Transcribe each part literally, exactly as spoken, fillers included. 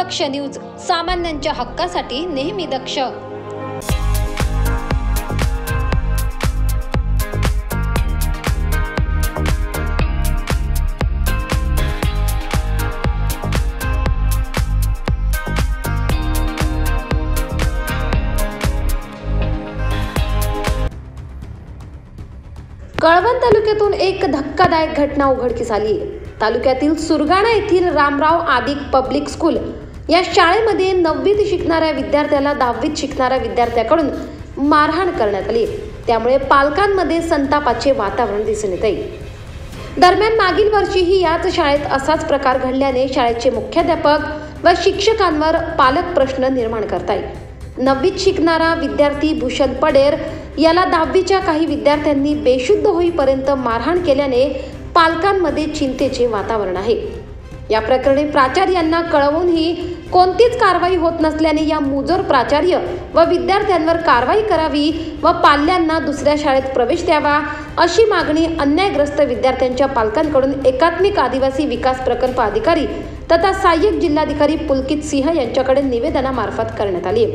दक्ष news, सामान्यांच्या हक्कासाठी नेहमी दक्ष। कळवण तालुक्यातून एक धक्कादायक घटना उघडकीस आली। तालुक्यातील सुरगाणा येथील रामराव आदिक पब्लिक स्कूल या शाळेमध्ये नववीत शिकणाऱ्या विद्यार्थ्याला दहावीत शिकणाऱ्या विद्यार्थ्याकडून मारहाण करण्यात आली। त्यामुळे पालकांमध्ये संतापाचे वातावरण दिसून येत आहे। दरम्यान मागील वर्षीही याच शाळेत असाच प्रकार घडल्याने शाळेचे मुख्याध्यापक व शिक्षकांवर पालक प्रश्न निर्माण करतायत। नववीत शिकणारा विद्यार्थी भूषण पडेर याला दहावीच्या काही विद्यार्थ्यांनी बेशुद्ध होईपर्यंत मारहाण केल्याने पालकांमध्ये चिंतेचे वातावरण आहे। या प्रकरणी प्राचार्यांना कळवूनही कोणतीच कारवाई होत नसल्याने या मुजोर प्राचार्य व विद्यार्थ्यांवर कारवाई करावी व पाल्यांना दुसऱ्या शाळेत प्रवेश द्यावा अशी मागणी अन्यायग्रस्त विद्यार्थ्यांच्या पालकांकडून एकात्मिक आदिवासी विकास प्रकल्प अधिकारी तथा सहाय्यक जिल्हाधिकारी पुलकित सिंह यांच्याकडे निवेदनामार्फत करण्यात आली।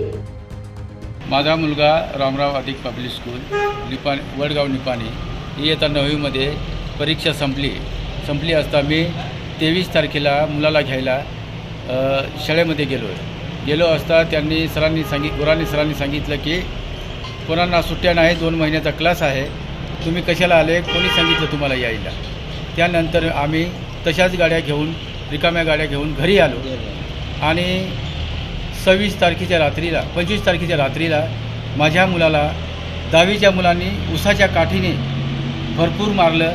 माझा मुलगा रामराव आदिक पब्लिक स्कूल निपाणी वडगाव निपाणी इयत्ता नववीमध्ये परीक्षा संपली संपली असता मी तेवीस तारखेला मुलाला घ्यायला शाळेमध्ये गेलो गेलो असता त्यांनी सरांनी सांगित गुरांनी सरांनी सांगितलं की कोणाला सुट्ट्या नाही, दोन महिन्याचा क्लास आहे, तुम्ही कशाला आले, कोणी सांगितलं तुम्हाला यायला। त्यानंतर आम्ही तशाच गाड्या घेऊन रिकाम्या गाड्या घेऊन घरी आलो आणि सव्वीस तारखेच्या रात्रीला पंचवीस तारखेच्या रात्रीला माझ्या मुलाला दहावीच्या मुलांनी उसाच्या काठीने भरपूर मारलं,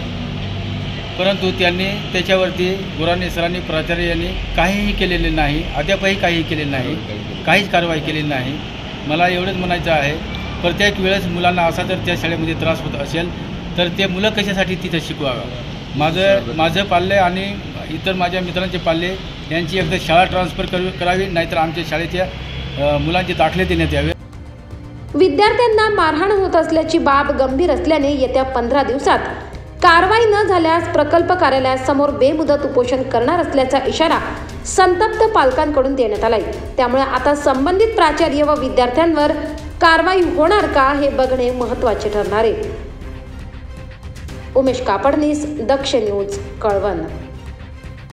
परंतु त्यांनी त्याच्यावरती गुरांनी सरांनी प्राचार्यांनी काहीही केलेले नाही, अद्यापही काहीही केलेले नाही, काहीच कारवाई केलेली नाही। मला एवढंच म्हणायचं आहे, प्रत्येक वेळेस मुलांना असा जर त्या शाळेमध्ये त्रास होत असेल तर ते मुलं कशासाठी तिथं शिकवावं। माझं माझं पाल्य आणि इतर माझ्या मित्रांचे पाल्य यांची एकदा शाळा ट्रान्सफर कर करावी नाहीतर आमच्या शाळेच्या मुलांचे दाखले देण्यात यावे। विद्यार्थ्यांना मारहाण होत असल्याची बाब गंभीर असल्याने येत्या पंधरा दिवसात कारवाई न झाल्यास प्रकल्प कार्यालयासमोर बेमुदत उपोषण करणार असल्याचा इशारा संतप्त पालकांकडून देण्यात आलाय। त्यामुळे आता संबंधित प्राचार्य व विद्यार्थ्यांवर कारवाई होणार का हे बघणे महत्त्वाचे ठरणार आहे। उमेश कापडनीस, दक्ष न्यूज, कळवण।